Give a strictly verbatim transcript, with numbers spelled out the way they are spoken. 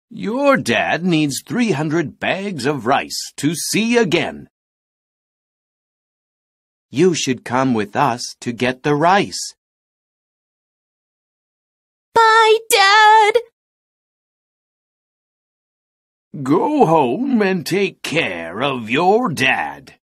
Your dad needs three hundred bags of rice to see again. You should come with us to get the rice. Bye, Dad! Go home and take care of your dad.